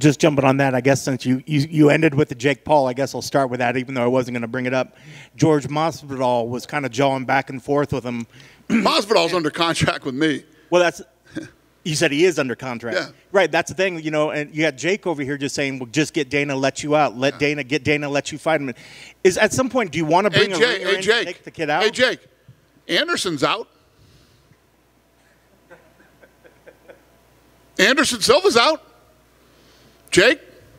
just jumping on that, I guess since you ended with the Jake Paul, I guess I'll start with that, even though I wasn't going to bring it up. George Masvidal was kind of jawing back and forth with him. Masvidal's under contract with me. Well, that's you said he is under contract. Yeah. Right, that's the thing, and you got Jake over here just saying, well, just get Dana, let you out. Let Dana, let you fight him. Is at some point, do you want to bring a ringer in to take the kid out? Hey, Jake, Anderson's out. Anderson Silva's out. Jake?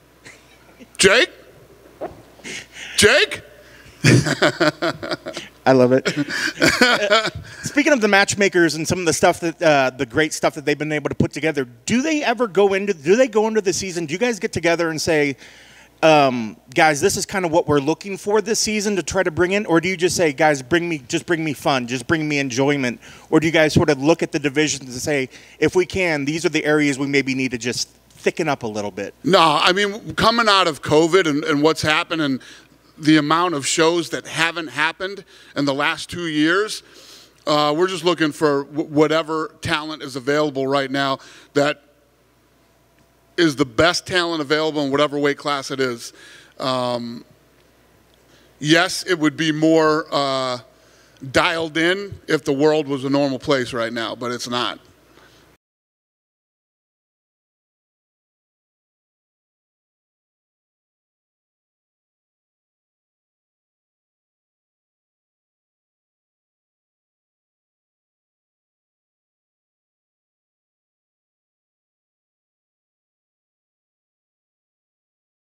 I love it. Speaking of the matchmakers and some of the stuff that the great stuff that they've been able to put together, do they go into the season? Do you guys get together and say, guys, this is kind of what we're looking for this season to try to bring in? Or do you just say, guys, bring me fun, just bring me enjoyment? Or do you guys sort of look at the divisions and say, if we can, these are the areas we maybe need to just thicken up a little bit? No, I mean, coming out of COVID and what's happened and the amount of shows that haven't happened in the last 2 years, we're just looking for whatever talent is available right now that is the best talent available in whatever weight class it is. Yes, it would be more dialed in if the world was a normal place right now, but it's not.